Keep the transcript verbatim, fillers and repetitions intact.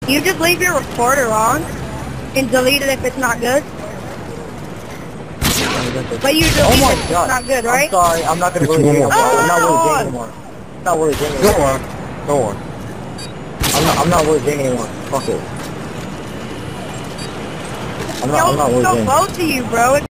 You just leave your recorder on and delete it if it's not good. But you delete Oh my it if God. it's not good, right? I'm sorry, I'm not gonna It's really one game more. anymore. I'm not really Oh! gaming anymore. I'm not really gaming Go anymore. on. Go on. I'm not, I'm not really gaming anymore. Fuck it. I'm not, Yo, I'm not really so gaming. close to you, bro.